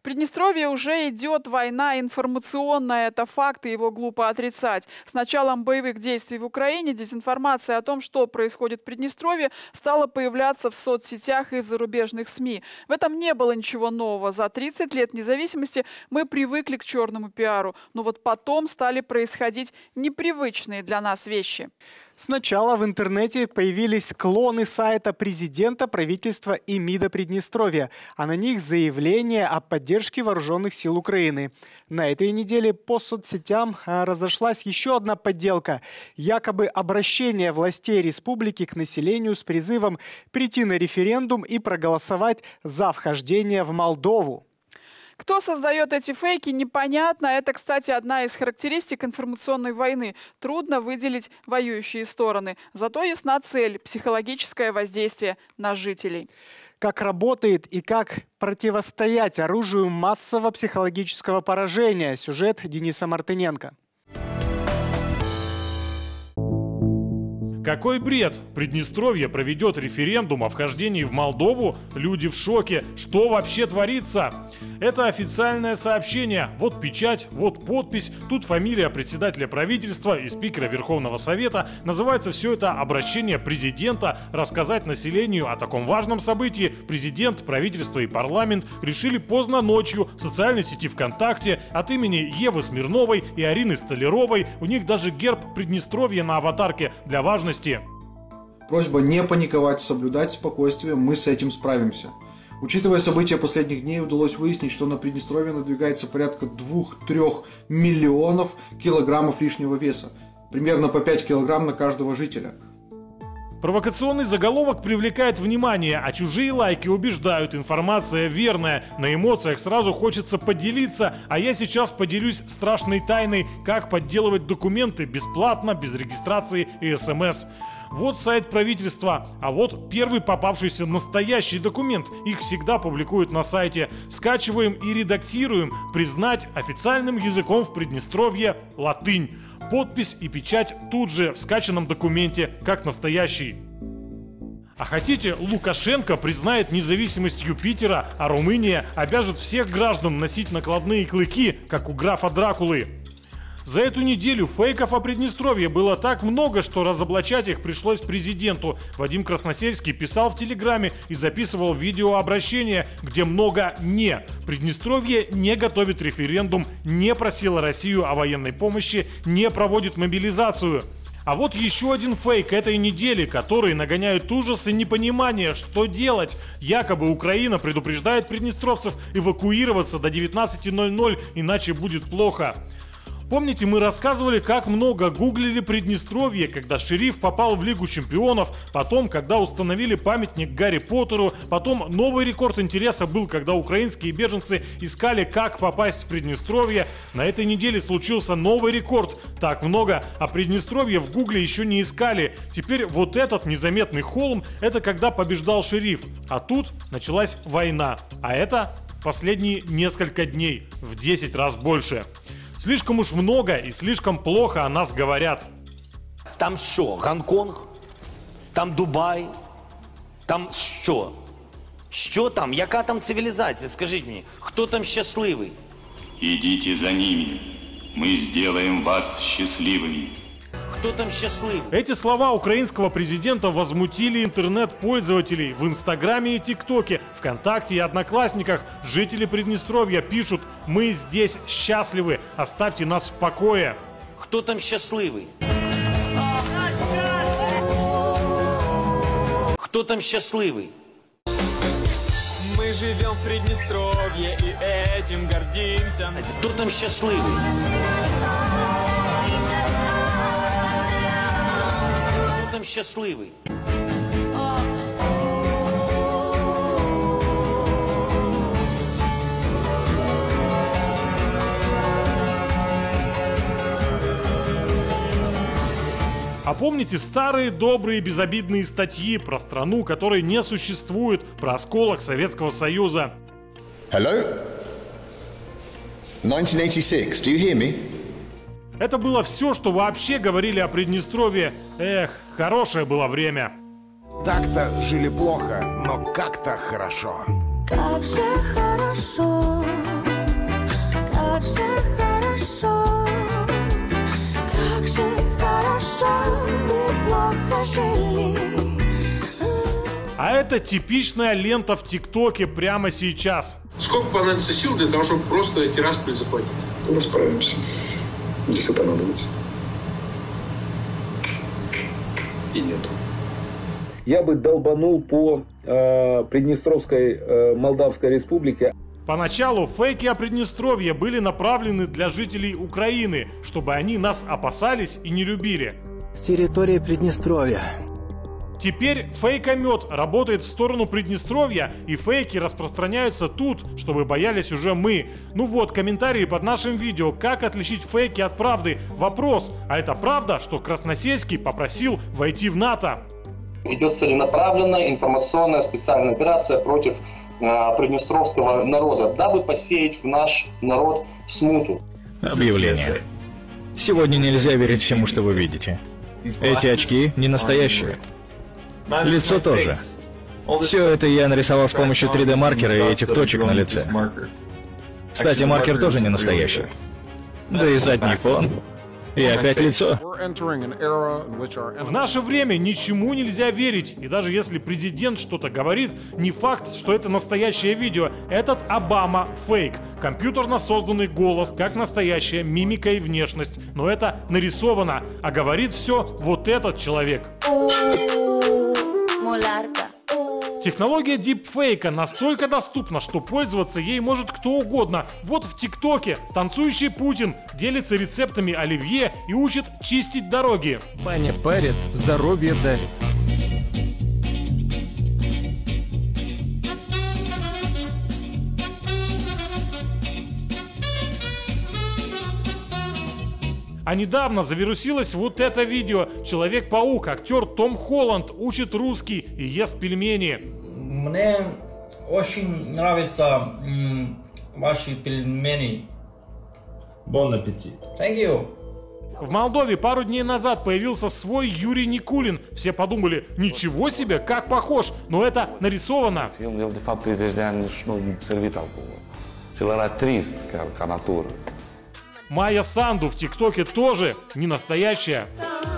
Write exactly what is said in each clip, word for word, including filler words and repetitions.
Приднестровье уже идет война информационная, это факт, и его глупо отрицать. С началом боевых действий в Украине дезинформация о том, что происходит в Приднестровье, стала появляться в соцсетях и в зарубежных СМИ. В этом не было ничего нового. За тридцать лет независимости мы привыкли к черному пиару, но вот потом стали происходить непривычные для нас вещи. Сначала в интернете появились клоны сайта президента, правительства и МИДа Приднестровья, а на них заявление о поддержке вооруженных сил Украины. На этой неделе по соцсетям разошлась еще одна подделка. Якобы обращение властей республики к населению с призывом прийти на референдум и проголосовать за вхождение в Молдову. Кто создает эти фейки, непонятно. Это, кстати, одна из характеристик информационной войны. Трудно выделить воюющие стороны. Зато ясна цель – психологическое воздействие на жителей. Как работает и как противостоять оружию массового психологического поражения. Сюжет Дениса Мартыненко. Какой бред! Приднестровье проведет референдум о вхождении в Молдову? Люди в шоке. Что вообще творится? Это официальное сообщение. Вот печать, вот подпись. Тут фамилия председателя правительства и спикера Верховного Совета. Называется все это обращение президента. Рассказать населению о таком важном событии президент, правительство и парламент решили поздно ночью в социальной сети ВКонтакте от имени Евы Смирновой и Арины Столяровой. У них даже герб Приднестровья на аватарке для важности. Просьба не паниковать, соблюдать спокойствие, мы с этим справимся. Учитывая события последних дней, удалось выяснить, что на Приднестровье надвигается порядка двух-трёх миллионов килограммов лишнего веса. Примерно по пять килограмм на каждого жителя. Провокационный заголовок привлекает внимание, а чужие лайки убеждают, информация верная. На эмоциях сразу хочется поделиться, а я сейчас поделюсь страшной тайной, как подделывать документы бесплатно, без регистрации и смс. Вот сайт правительства, а вот первый попавшийся настоящий документ. Их всегда публикуют на сайте. Скачиваем и редактируем. Признать официальным языком в Приднестровье латынь. Подпись и печать тут же в скачанном документе, как настоящий. А хотите, Лукашенко признает независимость Юпитера, а Румыния обяжет всех граждан носить накладные клыки, как у графа Дракулы. За эту неделю фейков о Приднестровье было так много, что разоблачать их пришлось президенту. Вадим Красносельский писал в Телеграме и записывал видеообращение, где много «не». Приднестровье не готовит референдум, не просило Россию о военной помощи, не проводит мобилизацию. А вот еще один фейк этой недели, который нагоняет ужас и непонимание, что делать. Якобы Украина предупреждает приднестровцев эвакуироваться до девятнадцати ноль-ноль, иначе будет плохо. Помните, мы рассказывали, как много гуглили Приднестровье, когда шериф попал в Лигу чемпионов, потом, когда установили памятник Гарри Поттеру, потом новый рекорд интереса был, когда украинские беженцы искали, как попасть в Приднестровье. На этой неделе случился новый рекорд. Так много, а Приднестровье в гугле еще не искали. Теперь вот этот незаметный холм – это когда побеждал шериф. А тут началась война. А это последние несколько дней, в десять раз больше. Слишком уж много и слишком плохо о нас говорят. Там що? Гонконг? Там Дубай? Там що? Що там? Яка там цивілізація? Скажіть мені, хто там щасливий? Идите за ними. Мы сделаем вас счастливыми. Кто там счастливый? Эти слова украинского президента возмутили интернет-пользователей. В Инстаграме и ТикТоке, ВКонтакте и Одноклассниках жители Приднестровья пишут: «Мы здесь счастливы, оставьте нас в покое». Кто там счастливый? Кто там счастливый? Мы живем в Приднестровье и этим гордимся. Кто там счастливый? Кто там счастливый? А помните старые добрые безобидные статьи про страну, которой не существует, про осколок Советского Союза? Hello? nineteen eighty-six, do you hear me? Это было все, что вообще говорили о Приднестровье. Эх, хорошее было время. Так-то жили плохо, но как-то хорошо. Как же хорошо. это типичная лента в ТикТоке прямо сейчас. Сколько понадобится сил для того, чтобы просто Тирасполь захватить? Мы справимся, если понадобится. И нету. Я бы долбанул по э, Приднестровской э, Молдавской республике. Поначалу фейки о Приднестровье были направлены для жителей Украины, чтобы они нас опасались и не любили. С территории Приднестровья. Теперь фейкомет работает в сторону Приднестровья, и фейки распространяются тут, чтобы боялись уже мы. Ну вот, комментарии под нашим видео, как отличить фейки от правды. Вопрос, а это правда, что Красносельский попросил войти в НАТО? Идет целенаправленная информационная специальная операция против э, приднестровского народа, дабы посеять в наш народ смуту. Объявление. Сегодня нельзя верить всему, что вы видите. Эти очки не настоящие. Лицо тоже. Все это я нарисовал с помощью три дэ маркера и этих точек на лице. Кстати, маркер тоже не настоящий. Да и задний фон. И опять лицо. В наше время ничему нельзя верить. И даже если президент что-то говорит, не факт, что это настоящее видео. Этот Обама фейк. Компьютерно созданный голос, как настоящая мимика и внешность. Но это нарисовано. А говорит все вот этот человек. Технология дипфейка настолько доступна, что пользоваться ей может кто угодно. Вот в ТикТоке танцующий Путин делится рецептами оливье и учит чистить дороги. Баня парит, здоровье дарит. А недавно завирусилось вот это видео. Человек-паук, актер Том Холланд учит русский и ест пельмени. Мне очень нравятся м, ваши пельмени. Бон аппетит. Thank you. В Молдове пару дней назад появился свой Юрий Никулин. Все подумали, ничего себе, как похож, но это нарисовано. El de fapt treizeci de ani nici nu servit alcool. El era trist ca, ca natură. Майя Санду в ТикТоке тоже не настоящая.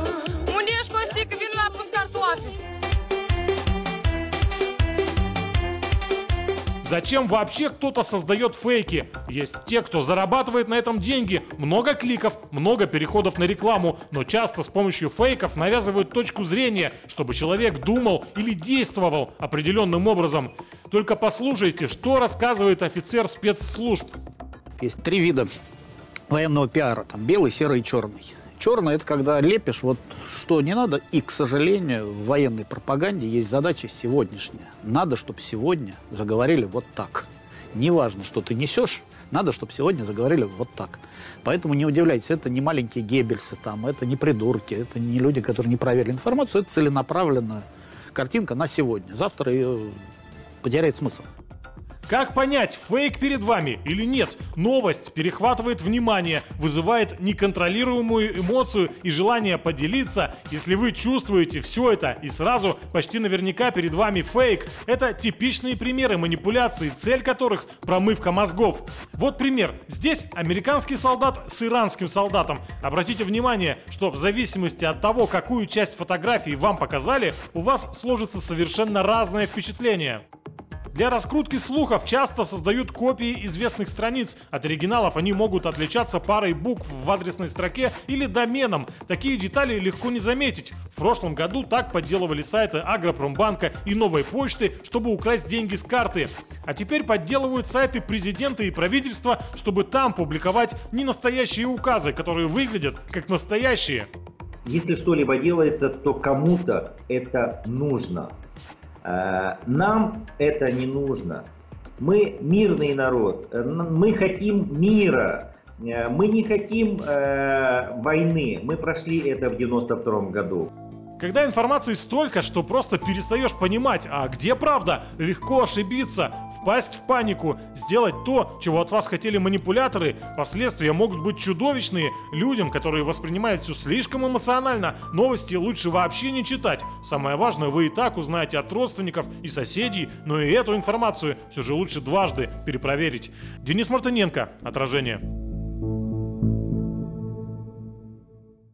Зачем вообще кто-то создает фейки? Есть те, кто зарабатывает на этом деньги. Много кликов, много переходов на рекламу, но часто с помощью фейков навязывают точку зрения, чтобы человек думал или действовал определенным образом. Только послушайте, что рассказывает офицер спецслужб. Есть три вида военного пиара. Там белый, серый и черный. Черный — это когда лепишь вот что не надо. И, к сожалению, в военной пропаганде есть задача сегодняшняя. Надо, чтобы сегодня заговорили вот так. Неважно, что ты несешь, надо, чтобы сегодня заговорили вот так. Поэтому не удивляйтесь, это не маленькие Геббельсы, там, это не придурки, это не люди, которые не проверили информацию. Это целенаправленная картинка на сегодня. Завтра ее потеряет смысл. Как понять, фейк перед вами или нет? Новость перехватывает внимание, вызывает неконтролируемую эмоцию и желание поделиться. Если вы чувствуете все это и сразу почти наверняка перед вами фейк, это типичные примеры манипуляций, цель которых промывка мозгов. Вот пример. Здесь американский солдат с иранским солдатом. Обратите внимание, что в зависимости от того, какую часть фотографии вам показали, у вас сложится совершенно разное впечатление. Для раскрутки слухов часто создают копии известных страниц. От оригиналов они могут отличаться парой букв в адресной строке или доменом. Такие детали легко не заметить. В прошлом году так подделывали сайты Агропромбанка и Новой почты, чтобы украсть деньги с карты. А теперь подделывают сайты президента и правительства, чтобы там публиковать ненастоящие указы, которые выглядят как настоящие. Если что-либо делается, то кому-то это нужно. Нам это не нужно. Мы мирный народ. Мы хотим мира. Мы не хотим э, войны. Мы прошли это в девяносто втором году. Когда информации столько, что просто перестаешь понимать, а где правда, легко ошибиться, впасть в панику, сделать то, чего от вас хотели манипуляторы, последствия могут быть чудовищные. Людям, которые воспринимают все слишком эмоционально, новости лучше вообще не читать. Самое важное, вы и так узнаете от родственников и соседей, но и эту информацию все же лучше дважды перепроверить. Денис Мартыненко, Отражение.